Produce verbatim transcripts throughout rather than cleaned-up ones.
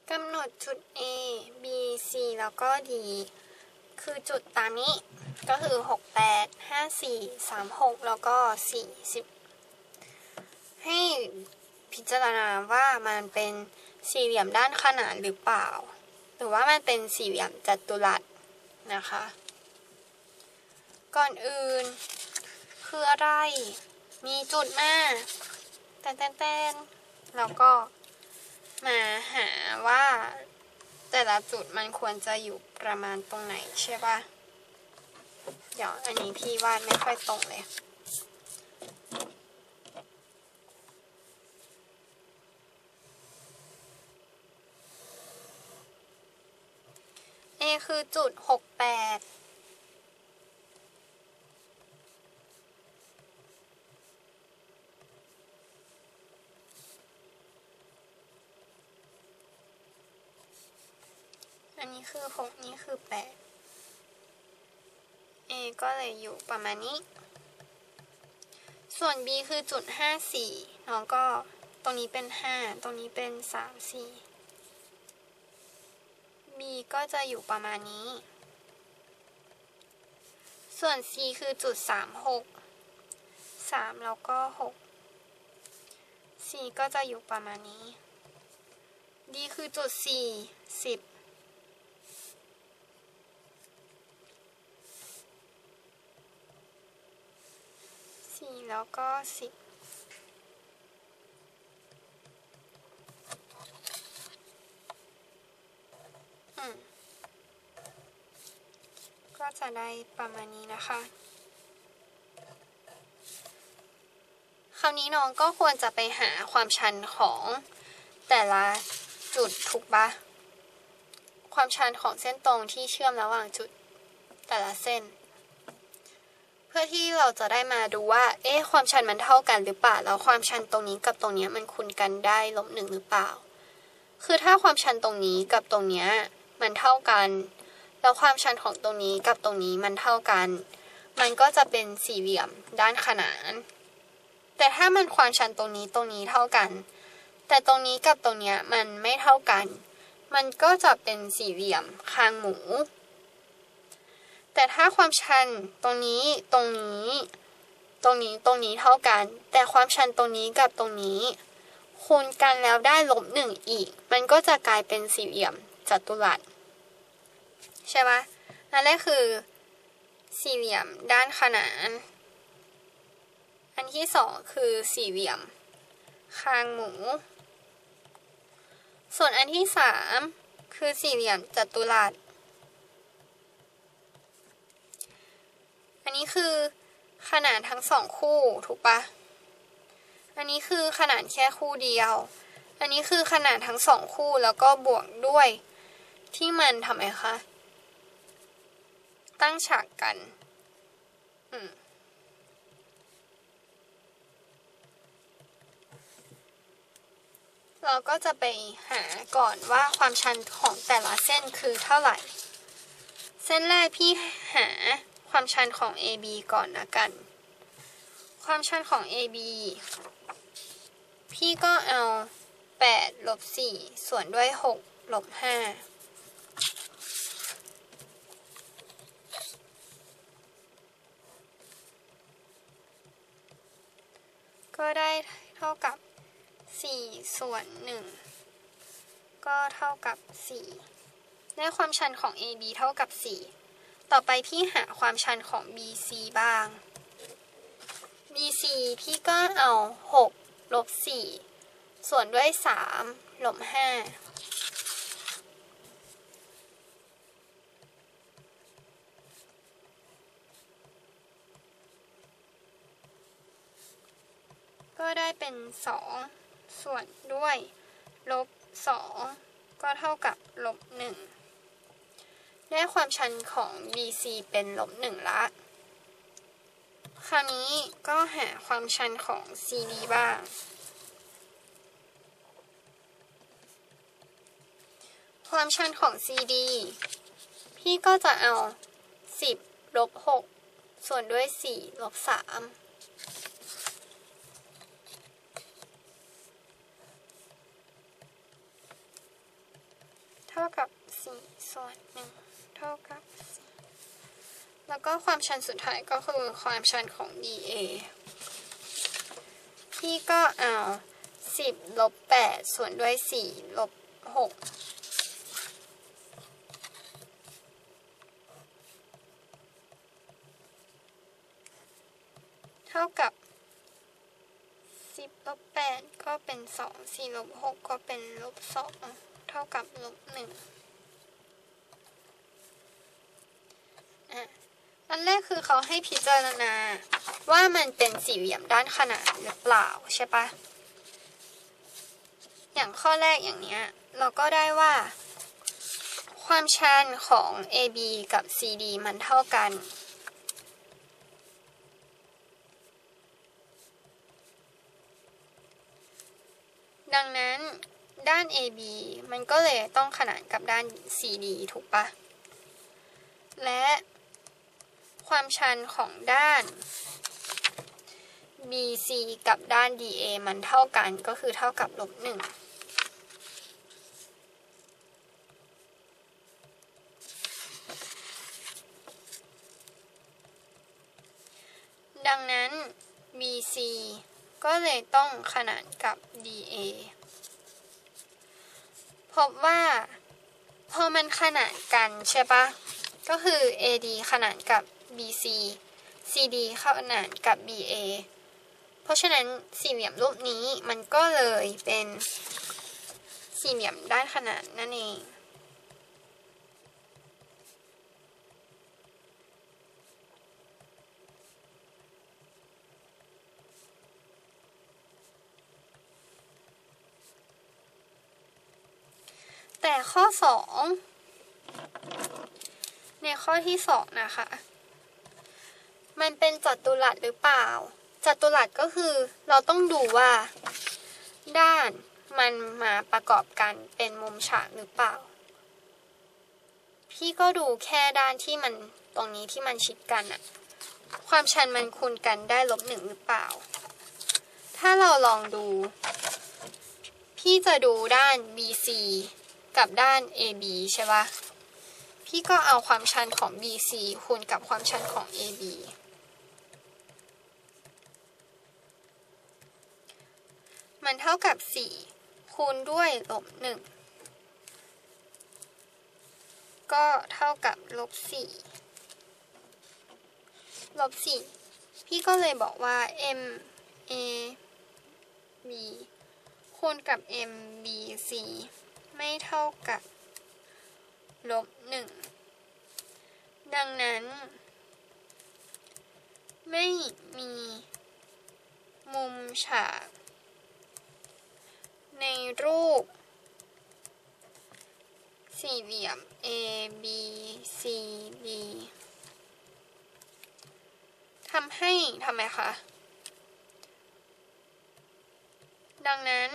กำหนดจุด A B C แล้วก็ D คือจุดตามนี้ก็คือหก แปด ห้า สี่ สาม หกแล้วก็สี่สิบให้พิจารณาว่ามันเป็นสี่เหลี่ยมด้านขนานหรือเปล่าหรือว่ามันเป็นสี่เหลี่ยมจัตุรัสนะคะก่อนอื่นคืออะไรมีจุดมาแตนๆๆแล้วก็มาหาว่าแต่ละจุดมันควรจะอยู่ประมาณตรงไหนใช่ป่ะเดี๋ยวอันนี้พี่วาดไม่ค่อยตรงเลยA คือจุดหก แปดอันนี้คือหกนี่คือแปด A ก็เลยอยู่ประมาณนี้ส่วน B คือจุดห้า สี่น้องก็ตรงนี้เป็นห้าตรงนี้เป็นสาม สี่ B ก็จะอยู่ประมาณนี้ส่วน C คือจุดสาม หก สามแล้วก็หก C ก็จะอยู่ประมาณนี้ D คือจุดสี่ สิบสี่แล้วก็สิบอืมก็จะได้ประมาณนี้นะคะคราวนี้น้องก็ควรจะไปหาความชันของแต่ละจุดถูกปะความชันของเส้นตรงที่เชื่อมระหว่างจุดแต่ละเส้นเพื่อที่เราจะได้มาดูว่าเอ๊ะความชันมันเท่ากันหรือเปล่าแล้วความชันตรงนี้กับตรงนี้มันคูณกันได้ลบหนึ่งหรือเปล่าคือถ้าความชันตรงนี้กับตรงนี้มันเท่ากันแล้วความชันของตรงนี้กับตรงนี้มันเท่ากันมันก็จะเป็นสี่เหลี่ยมด้านขนานแต่ถ้ามันความชันตรงนี้ตรงนี้เท่ากันแต่ตรงนี้กับตรงนี้มันไม่เท่ากันมันก็จะเป็นสี่เหลี่ยมคางหมูแต่ถ้าความชันตรงนี้ตรงนี้ตรงนี้ตรงนี้เท่ากันแต่ความชันตรงนี้กับตรงนี้คูณกันแล้วได้ลบหนึ่งอีกมันก็จะกลายเป็นสี่เหลี่ยมจัตุรัสใช่ปะนั่นแหละคือสี่เหลี่ยมด้านขนานอันที่สองคือสี่เหลี่ยมคางหมูส่วนอันที่สามคือสี่เหลี่ยมจัตุรัสอันนี้คือขนานทั้งสองคู่ถูกปะอันนี้คือขนานแค่คู่เดียวอันนี้คือขนานทั้งสองคู่แล้วก็บวกด้วยที่มันทำไมคะตั้งฉากกันอืมเราก็จะไปหาก่อนว่าความชันของแต่ละเส้นคือเท่าไหร่เส้นแรกพี่หาความชันของ เอ บี ก่อนนะกันความชันของ เอ บี พี่ก็เอาแปดลบสี่ส่วนด้วยหกลบห้าก็ได้เท่ากับสี่ส่วนหนึ่งก็เท่ากับสี่ได้ความชันของ เอ บี เท่ากับสี่ต่อไปพี่หาความชันของ บี ซี บ้าง บี ซี พี่ก็เอาหกลบสี่ส่วนด้วยสามลบห้าก็ได้เป็นสองส่วนด้วยลบสองก็เท่ากับลบหนึ่งได้ความชันของ บี ซี เป็นลบหนึ่งละคราวนี้ก็หาความชันของ ซี ดี บ้างความชันของ ซี ดี พี่ก็จะเอาสิบลบหกส่วนด้วยสี่ลบสามท่ากับสี่ส่วนหนึ่งเท่ากับสี่แล้วก็ความชันสุดท้ายก็คือความชันของ ดี เอ พี่ก็เอาสิบลบแปดส่วนด้วยสี่ลบหกเท่ากับสิบลบแปดก็เป็นสองสี่ลบหกก็เป็นลบสองเท่ากับลบหนึ่งอ่ะอันแรกคือเขาให้พิจารณาว่ามันเป็นสี่เหลี่ยมด้านขนานหรือเปล่าใช่ปะอย่างข้อแรกอย่างเนี้ยเราก็ได้ว่าความชันของ เอ บี กับ ซี ดี มันเท่ากันดังนั้นด้าน เอ บี มันก็เลยต้องขนานกับด้าน ซี ดี ถูกปะและความชันของด้าน บี ซี กับด้าน ดี เอ มันเท่ากันก็คือเท่ากับลบหนึ่งดังนั้น บี ซี ก็เลยต้องขนานกับ ดี เอ พบว่าพอมันขนานกันใช่ปะก็คือ เอ ดี ขนานกับ บี ซี ซี ดี ขนานกับ บี เอ เพราะฉะนั้นสี่เหลี่ยมรูปนี้มันก็เลยเป็นสี่เหลี่ยมด้านขนานนั่นเองแต่ข้อสองในข้อที่สองนะคะมันเป็นจัตุรัสหรือเปล่าจัตุรัสก็คือเราต้องดูว่าด้านมันมาประกอบกันเป็นมุมฉากหรือเปล่าพี่ก็ดูแค่ด้านที่มันตรงนี้ที่มันชิดกันอะความชันมันคูณกันได้ลบหนึ่งหรือเปล่าถ้าเราลองดูพี่จะดูด้าน บี ซี กับด้าน เอ บี ใช่ปะพี่ก็เอาความชันของ บี ซี คูณกับความชันของ เอ บี มันเท่ากับสี่คูณด้วยลบหนึ่งก็เท่ากับลบสี่ลบสี่พี่ก็เลยบอกว่า m a b คูณกับ m b c ไม่เท่ากับลบหนึ่งดังนั้นไม่มีมุมฉากในรูปสี่เหลี่ยม A B C D ทำให้ทำไมคะดังนั้น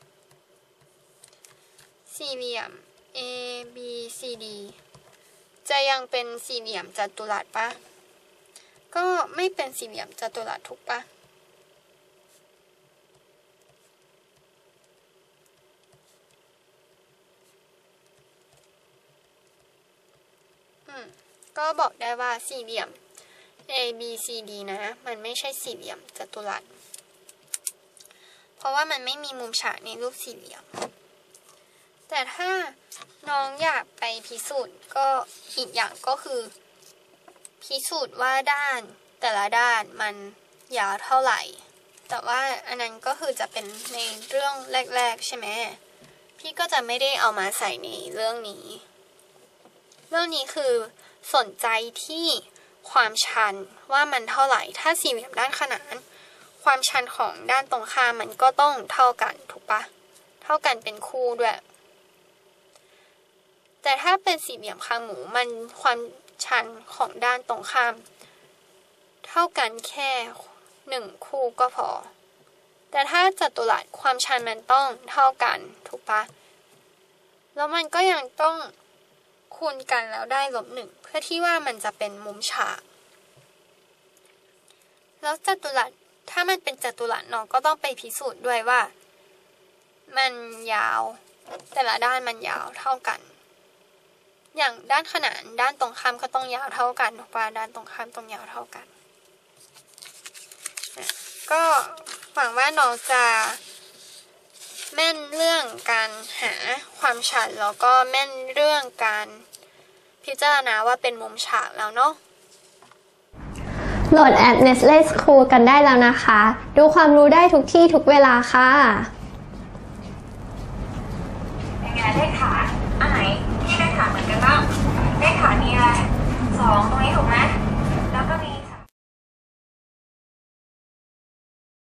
สี่เหลี่ยม A B C D จะยังเป็นสี่เหลี่ยมจัตุรัสปะก็ไม่เป็นสี่เหลี่ยมจัตุรัสถูกปะอืมก็บอกได้ว่าสี่เหลี่ยม A B C D นะมันไม่ใช่สี่เหลี่ยมจัตุรัสเพราะว่ามันไม่มีมุมฉากในรูปสี่เหลี่ยมแต่ถ้าน้องอยากไปพิสูจน์ก็อีกอย่างก็คือพิสูจน์ว่าด้านแต่ละด้านมันยาวเท่าไหร่แต่ว่าอันนั้นก็คือจะเป็นในเรื่องแรกๆใช่ไหมพี่ก็จะไม่ได้เอามาใส่ในเรื่องนี้เรื่องนี้คือสนใจที่ความชันว่ามันเท่าไหร่ถ้าสี่เหลี่ยมด้านขนานความชันของด้านตรงข้ามมันก็ต้องเท่ากันถูกปะเท่ากันเป็นคู่ด้วยแต่ถ้าเป็นสี่เหลี่ยมคางหมูมันความชันของด้านตรงข้ามเท่ากันแค่หนึ่งคู่ก็พอแต่ถ้าจัตุรัสความชันมันต้องเท่ากันถูกปะแล้วมันก็ยังต้องคูณกันแล้วได้ลบหนึ่งเพื่อที่ว่ามันจะเป็นมุมฉากแล้วจัตุรัสถ้ามันเป็นจัตุรัสน้องก็ต้องไปพิสูจน์ด้วยว่ามันยาวแต่ละด้านมันยาวเท่ากันอย่างด้านขนานด้านตรงข้ามก็ต้องยาวเท่ากันถูกป่ะด้านตรงข้ามต้องยาวเท่ากันก็หวังว่าน้องจะแม่นเรื่องการหาความชันแล้วก็แม่นเรื่องการพิจารณาว่าเป็นมุมฉากแล้วเนาะโหลดแอป Nestle School กันได้แล้วนะคะดูความรู้ได้ทุกที่ทุกเวลาค่ะ